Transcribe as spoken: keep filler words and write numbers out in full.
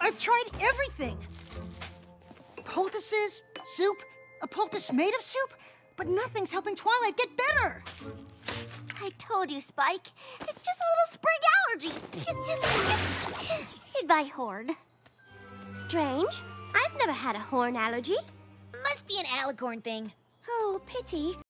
I've tried everything. Poultices, soup, a poultice made of soup, but nothing's helping Twilight get better. I told you, Spike. It's just a little spring allergy. Made by Horn. Strange. I've never had a horn allergy. Must be an alicorn thing. Oh, pity.